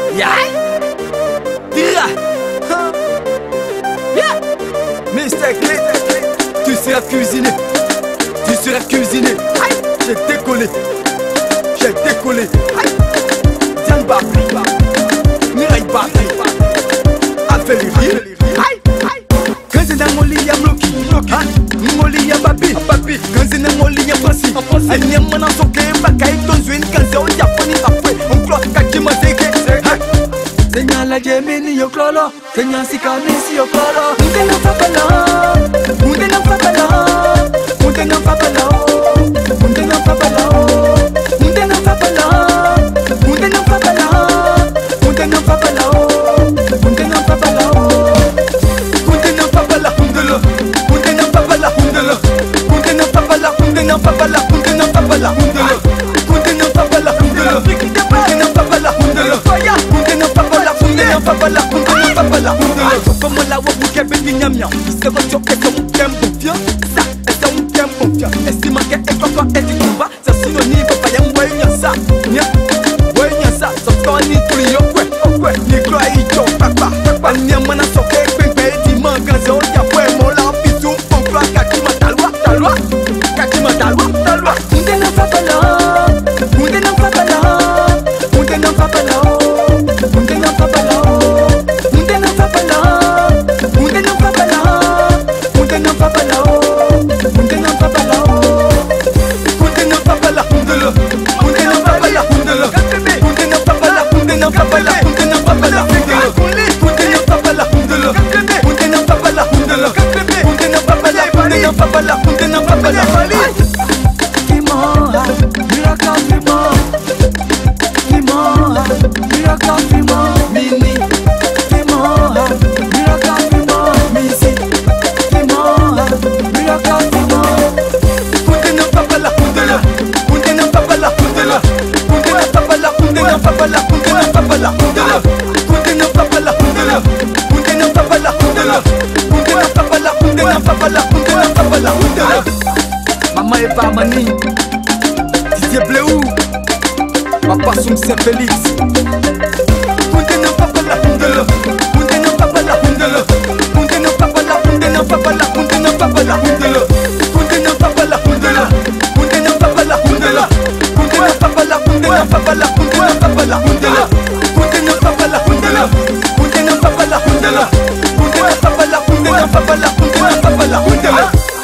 Tira. Mr. Clé, tu seras cuisiné. Tu seras cuisiné. J'ai décollé. J'ai décollé. Diane Babli, Mireille Babli, Affaire Kanzina Molia Bloki, Molia Babi, Kanzina Molia Passi, Anyamana Soke, Bakai, Tonzwin, Kanzo, Yaponi, après, on cloque Kakima Zeke. Seigneur la Gemini, yo clolo, Seigneur Sikamisi, yo clolo, Mundena Papala, Mundena Papala, Mundena Papala, Mundena Papala, Mundena Papala, Mundena Papala, Mundena Papala, Mundena Papala, Mundena Papala, Mundela, Mundena Papala, Mundela, Mundena Papala, Mundena Papala, Mundena Papala, Mundela, Mundena Papala, Mundela, Mundena Papala, Mundela, Mundena Papala, Mundena Papala, Mundena Papala, Mundela. Como la voix pour qu'elle bénisse miam. C'est votre job, est-ce qu'on t'aime confiant? Ça, est-ce qu'on t'aime confiant? Estime que est quoi est du combat? Ça synonyme, pas y'a moyen ça. Moyen ça, sauf qu'on y tout ouais. Ni gloire, y papa. Ni a mana soke, pempe, di mangazo, y'a ouais, mon la pitou, on croit kakima talwa. Kakima talwa. Mundena Papala, Mundena Papala, Mundena Papala, Mundena Papala, Mundena Papala, Mundena Papala, Mundena Papala, Mundena Papala, Mundena Papala, Mundela, Mundena Papala, Mundela, Mundena Papala, Mundena Papala, Mundena Papala, Mundela, Mundena Papala, Mundela, Mundena Papala, Mundela, Mundena Papala, Mundena Papala, Mundena Papala. Maman et Barmani, Didier Bléou, Papa Soum Saint-Félix. Mundena Papala, Mundela, Mundena Papala, Mundela, Mundena Papala, Mundena Papala, Mundena Papala, Mundela, Mundena Papala, Mundela, Mundena Papala, Mundela, Mundena Papala, Mundena Papala, Mundena Papala, Mundela, Mundena Papala, Mundela, Mundena Papala, Mundela, Mundena Papala, Mundena Papala, Mundena Papala, Mundela.